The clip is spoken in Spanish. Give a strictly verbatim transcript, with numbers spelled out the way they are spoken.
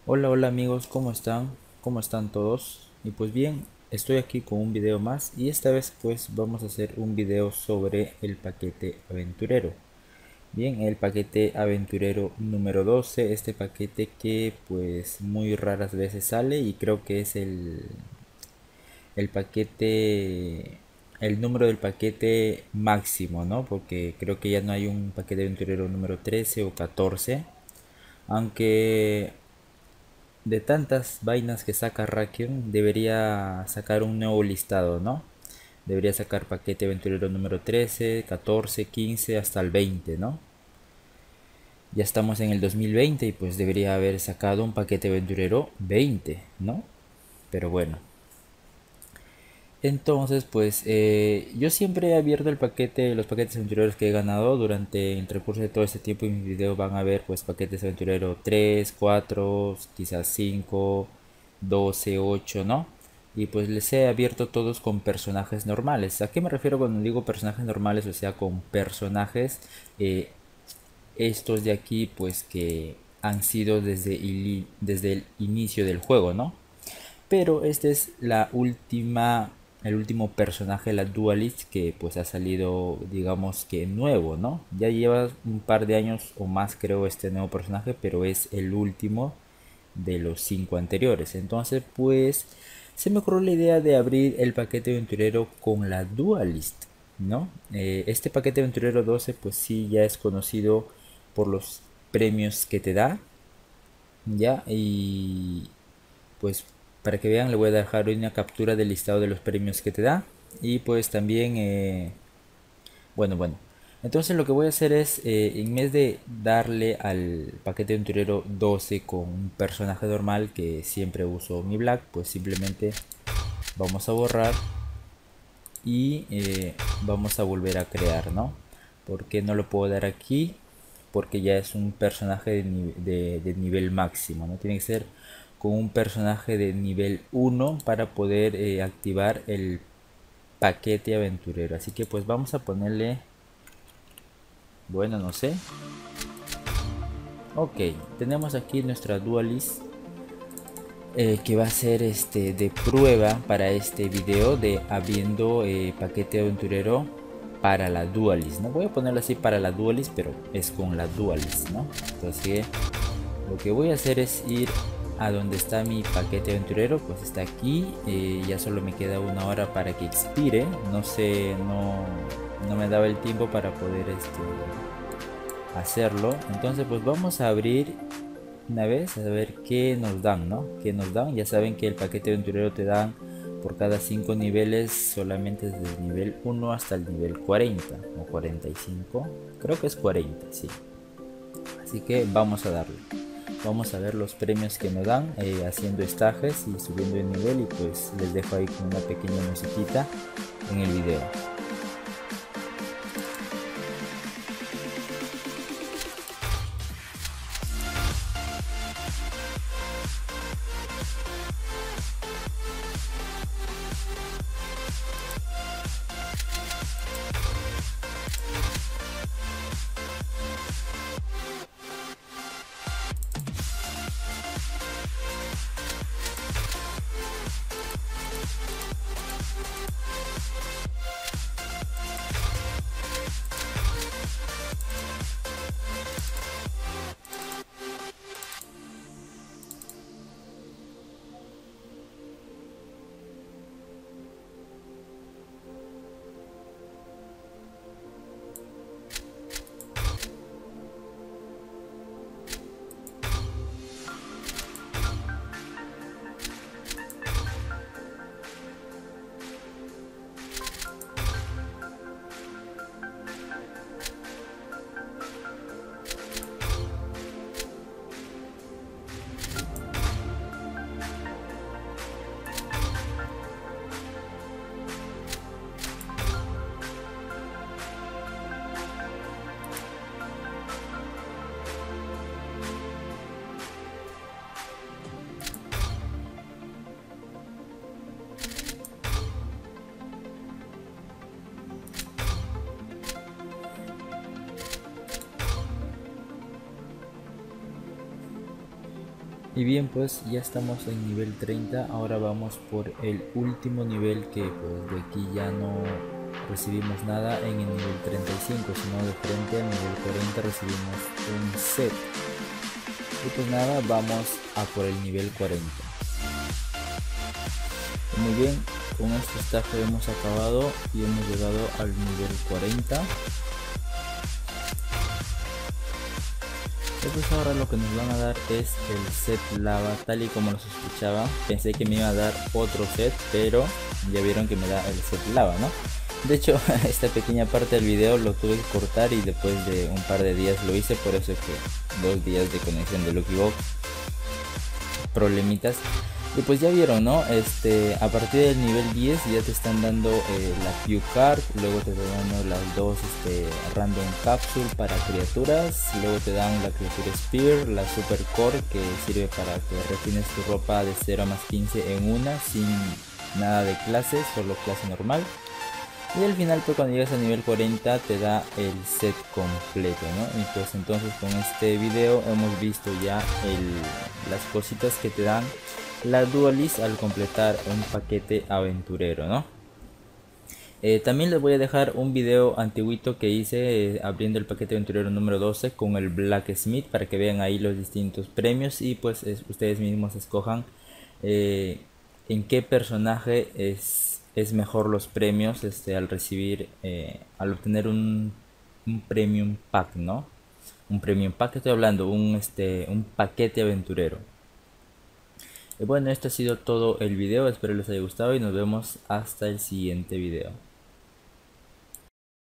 Hola, hola amigos, ¿cómo están? ¿Cómo están todos? Y pues bien, estoy aquí con un video más y esta vez pues vamos a hacer un video sobre el paquete aventurero. Bien, el paquete aventurero número doce, este paquete que pues muy raras veces sale y creo que es el, el paquete, el número del paquete máximo, ¿no? Porque creo que ya no hay un paquete aventurero número trece o catorce, aunque de tantas vainas que saca Rakion, debería sacar un nuevo listado, ¿no? Debería sacar paquete aventurero número trece, catorce, quince hasta el veinte, ¿no? Ya estamos en el dos mil veinte y pues debería haber sacado un paquete aventurero veinte, ¿no? Pero bueno. Entonces, pues eh, yo siempre he abierto el paquete, los paquetes aventureros que he ganado durante el transcurso de todo este tiempo. En mis videos van a ver pues paquetes aventurero tres, cuatro, quizás cinco, doce, ocho, ¿no? Y pues les he abierto todos con personajes normales. ¿A qué me refiero cuando digo personajes normales? O sea, con personajes eh, estos de aquí pues que han sido desde, il- desde el inicio del juego, ¿no? Pero este es la última, el último personaje, la Duelist, que pues ha salido, digamos que nuevo, ¿no? Ya lleva un par de años o más, creo, este nuevo personaje, pero es el último de los cinco anteriores. Entonces, pues, se me ocurrió la idea de abrir el paquete aventurero con la Dualist, ¿no? Eh, este paquete aventurero doce, pues sí, ya es conocido por los premios que te da, ¿ya? Y pues para que vean le voy a dejar una captura del listado de los premios que te da y pues también eh, bueno bueno entonces lo que voy a hacer es eh, en vez de darle al paquete aventurero doce con un personaje normal que siempre uso mi black, pues simplemente vamos a borrar y eh, vamos a volver a crear, ¿no? Porque no lo puedo dar aquí, porque ya es un personaje de, ni- de- de nivel máximo, no tiene que ser con un personaje de nivel uno para poder eh, activar el paquete aventurero. Así que pues vamos a ponerle, bueno, no sé. Ok, tenemos aquí nuestra dualist, eh, que va a ser este de prueba para este video de habiendo eh, paquete aventurero para la dualist. No voy a ponerlo así para la dualist, pero es con la dualist, ¿no? Entonces lo que voy a hacer es ir a donde está mi paquete aventurero, pues está aquí. Eh, ya solo me queda una hora para que expire. No sé, no, no me daba el tiempo para poder este, hacerlo. Entonces pues vamos a abrir una vez a ver qué nos dan, ¿no? ¿Qué nos dan? Ya saben que el paquete aventurero te dan por cada cinco niveles solamente desde el nivel uno hasta el nivel cuarenta o cuarenta y cinco. Creo que es cuarenta, sí. Así que vamos a darle. Vamos a ver los premios que nos dan eh, haciendo estajes y subiendo de nivel, y pues les dejo ahí con una pequeña musiquita en el video. Y bien, pues ya estamos en nivel treinta. Ahora vamos por el último nivel, que pues de aquí ya no recibimos nada en el nivel treinta y cinco, sino de frente al nivel cuarenta recibimos un set. Y pues nada, vamos a por el nivel cuarenta. Muy bien, con este staff hemos acabado y hemos llegado al nivel cuarenta. Y pues ahora lo que nos van a dar es el set lava, tal y como lo sospechaba. Pensé que me iba a dar otro set, pero ya vieron que me da el set lava, ¿no? De hecho, esta pequeña parte del video lo tuve que cortar y después de un par de días lo hice, por eso es que dos días de conexión de Lucky Box, problemitas. Y pues ya vieron, ¿no? Este, a partir del nivel diez ya te están dando eh, la Q Card, luego te están dando las dos este, Random Capsule para criaturas, luego te dan la criatura Spear, la Super Core, que sirve para que refines tu ropa de cero a más quince en una, sin nada de clases, solo clase normal. Y al final, pues cuando llegas a nivel cuarenta te da el set completo, ¿no? Y pues entonces con este video hemos visto ya el, las cositas que te dan la Duelist al completar un paquete aventurero, ¿no? Eh, también les voy a dejar un video antiguito que hice eh, abriendo el paquete aventurero número doce con el Blacksmith, para que vean ahí los distintos premios y pues es, ustedes mismos escojan eh, en qué personaje es es mejor los premios este, al recibir, eh, al obtener un, un premium pack, ¿no? Un premium pack, estoy hablando, un, este, un paquete aventurero. Y bueno, esto ha sido todo el video, espero les haya gustado y nos vemos hasta el siguiente video.